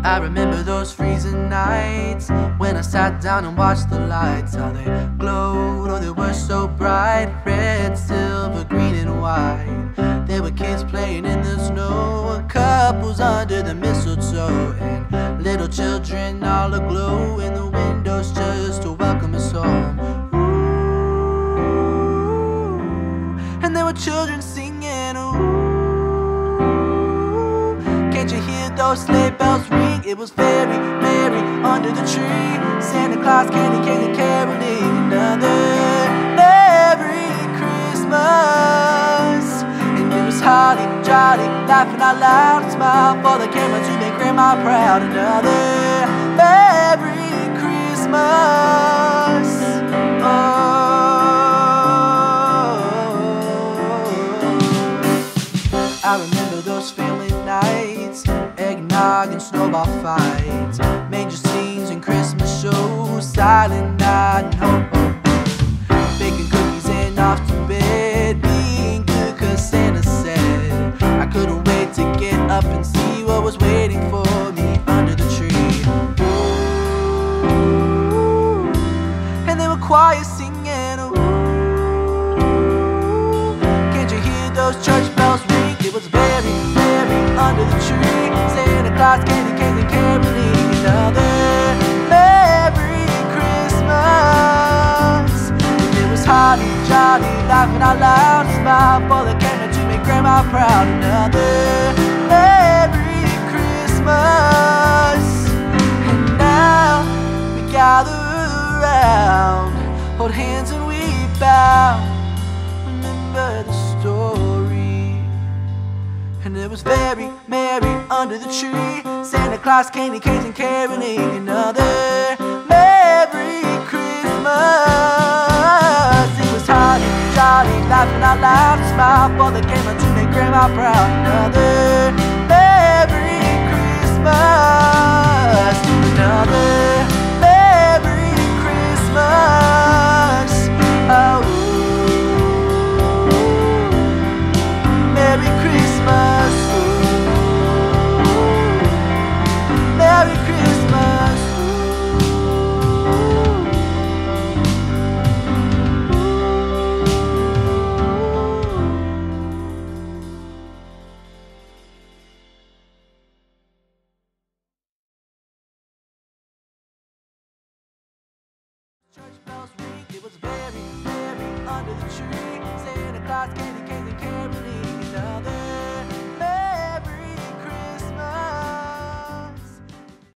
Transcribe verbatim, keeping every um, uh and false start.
I remember those freezing nights when I sat down and watched the lights, how they glowed, oh they were so bright, red, silver, green and white. There were kids playing in the snow, couples under the mistletoe, and little children all aglow in the windows just to welcome us home. Ooh, and there were children singing, ooh. Can't you hear those sleigh bells ring? It was very merry under the tree. Santa Claus, candy cane, and caroling. Another Merry Christmas. And it was holly, jolly, laughing out loud and smile for the camera to make Grandma proud. Another Merry Christmas. Oh, I remember those family nights, eggnog and snowball fights, manger scenes and Christmas shows, silent night and hope, hope, hope. Baking cookies and off to bed, being good cause Santa said I couldn't wait to get up and see what was waiting for me under the tree. Ooh, and they were choirs singing, ooh. Can't you hear those church bells ring? It was very, very under the tree. Santa Claus, candy canes and caroling. Another Merry Christmas. And it was holly, jolly, laughing out loud, smile for the camera to make Grandma proud. Another Merry Christmas. And now we gather around, hold hands and we bow. Remember the story. And it was very merry under the tree. Santa Claus, candy canes and caroling. Another Merry Christmas. It was holly, jolly, laughing out loud and smile for the camera to make Grandma proud. Another Merry Christmas. Another Merry Christmas. Oh, Merry Christmas. Merry Christmas. Church bells ring. It was very, very under the tree. Santa Claus, candy